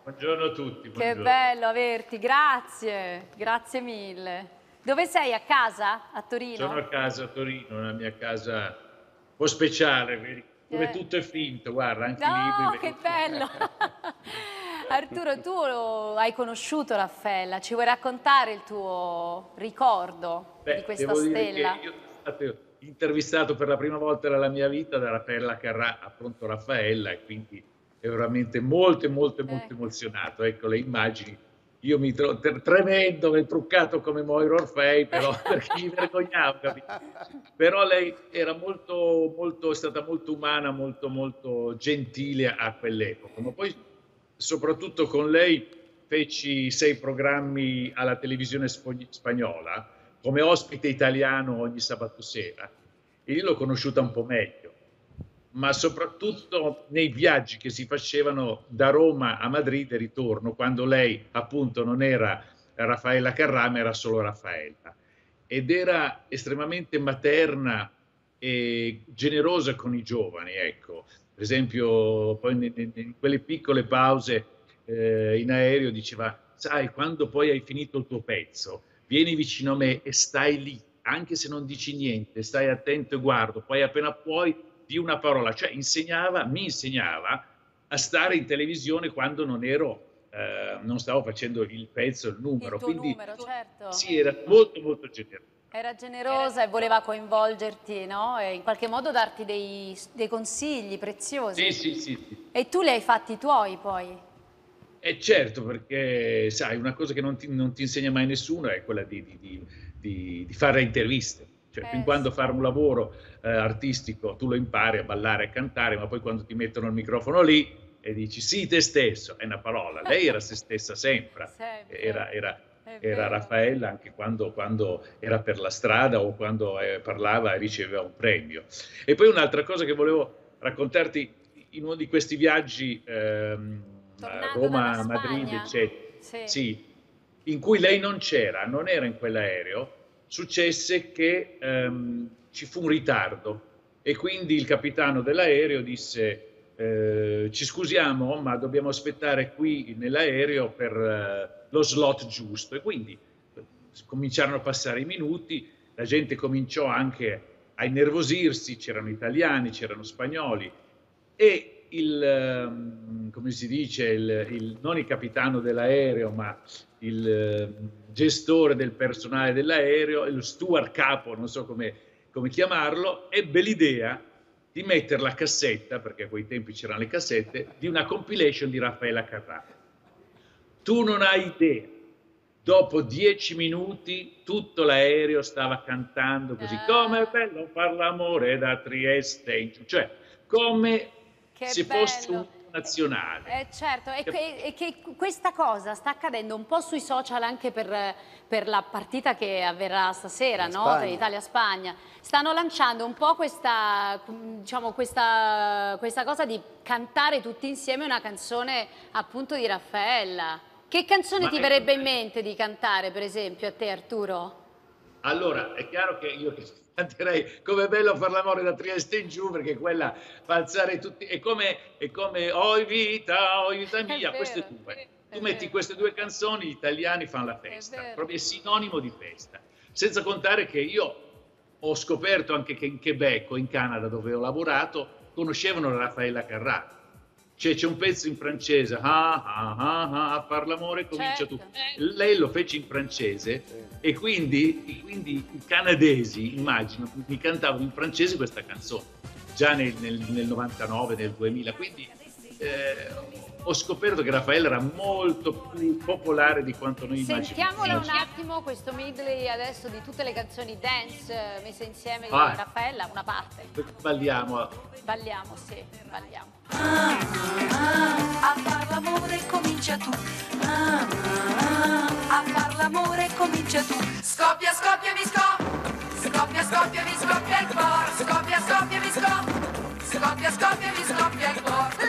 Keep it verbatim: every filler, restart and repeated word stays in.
Buongiorno a tutti. Che Buongiorno. bello averti, grazie, grazie mille. Dove sei? A casa? A Torino? Sono a casa a Torino, una mia casa un po' speciale, dove Eh. tutto è finto, guarda, anche i No, libri. che bello! Arturo, tu lo hai conosciuto Raffaella, ci vuoi raccontare il tuo ricordo Beh, di questa devo dire stella? che io sono stato intervistato per la prima volta nella mia vita da Raffaella Carrà, appunto Raffaella, e quindi è veramente molto, molto, molto Ecco. emozionato. Ecco le immagini. Io mi trovo tremendo e truccato come Moira Orfei, però perché mi vergognavo, capito? Però lei era molto, molto, è stata molto umana, molto, molto gentile a quell'epoca. Ma poi, soprattutto con lei, feci sei programmi alla televisione spagnola come ospite italiano ogni sabato sera, e io l'ho conosciuta un po' meglio, ma soprattutto nei viaggi che si facevano da Roma a Madrid e ritorno, quando lei appunto non era Raffaella Carrà, ma era solo Raffaella, ed era estremamente materna e generosa con i giovani, ecco. Per esempio, poi in quelle piccole pause eh, in aereo diceva: sai, quando poi hai finito il tuo pezzo, vieni vicino a me e stai lì, anche se non dici niente, stai attento e guardo, poi appena puoi di una parola. Cioè insegnava, mi insegnava a stare in televisione quando non ero, eh, non stavo facendo il pezzo, il numero. Il tuo Quindi numero, certo. sì, era molto molto generosa. Era generosa e voleva coinvolgerti, no? E in qualche modo darti dei, dei consigli preziosi. Sì, sì, sì, sì. E tu li hai fatti i tuoi poi? E certo, perché sai, una cosa che non ti, non ti insegna mai nessuno è quella di, di, di, di, di fare interviste. Cioè, Eh, fin quando sì. fare un lavoro eh, artistico tu lo impari a ballare e a cantare, ma poi quando ti mettono il microfono lì e dici sì, te stesso, è una parola. Lei era se stessa sempre, Sempre. era, era, È era vero. Raffaella anche quando, quando era per la strada o quando eh, parlava e riceveva un premio. E poi un'altra cosa che volevo raccontarti, in uno di questi viaggi, ehm, Tornando Roma, dalla Madrid, Spagna? eccetera, Sì. sì, in cui lei non c'era, non era in quell'aereo, successe che ehm, ci fu un ritardo e quindi il capitano dell'aereo disse eh, ci scusiamo, ma dobbiamo aspettare qui nell'aereo per eh, lo slot giusto. E quindi eh, cominciarono a passare i minuti, la gente cominciò anche a innervosirsi, c'erano italiani, c'erano spagnoli, e il, come si dice, il, il, non il capitano dell'aereo, ma il eh, gestore del personale dell'aereo, lo steward capo, non so come, come chiamarlo, ebbe l'idea di mettere la cassetta, perché a quei tempi c'erano le cassette, di una compilation di Raffaella Carrà. Tu non hai idea, dopo dieci minuti tutto l'aereo stava cantando così, Ah. come è bello far l'amore da Trieste in giù, cioè come Che se bello. fosse un nazionale. Eh, certo, e che, e che questa cosa sta accadendo un po' sui social anche per, per la partita che avverrà stasera, no? Per Italia-Spagna. Stanno lanciando un po' questa, diciamo, questa, questa cosa di cantare tutti insieme una canzone appunto di Raffaella. Che canzone Ma ti è- verrebbe in mente di cantare, per esempio, a te, Arturo? Allora, è chiaro che io canterei come è bello far l'amore da Trieste in giù, perché quella fa alzare tutti, è come, è come Oi vita, oi vita mia, È queste vero, due. è Tu metti vero. queste due canzoni, gli italiani fanno la È festa, vero. proprio è sinonimo di festa. Senza contare che io ho scoperto anche che in Quebec o in Canada, dove ho lavorato, conoscevano Raffaella Carrà. Cioè, c'è un pezzo in francese, ah, ah, ah, ah, a far l'amore comincia Certo. tu. Lei lo fece in francese e quindi, quindi i canadesi, immagino, mi cantavano in francese questa canzone, già nel, nel, nel novantanove, nel duemila. Quindi eh, ho scoperto che Raffaella era molto più popolare di quanto noi immaginiamo. Sentiamola un attimo, questo medley adesso di tutte le canzoni dance eh, messe insieme di Ah. Raffaella, una parte. Balliamo. Balliamo, sì, balliamo. Ah, ah, a far l'amore comincia tu. Ah, ah, a far l'amore comincia tu. Scoppia, scoppia, mi scoppia. Scoppia, scoppia, mi scoppia il cuore. Scoppia, scoppia, mi scoppia. Scoppia, scoppia, mi scoppia il cuore.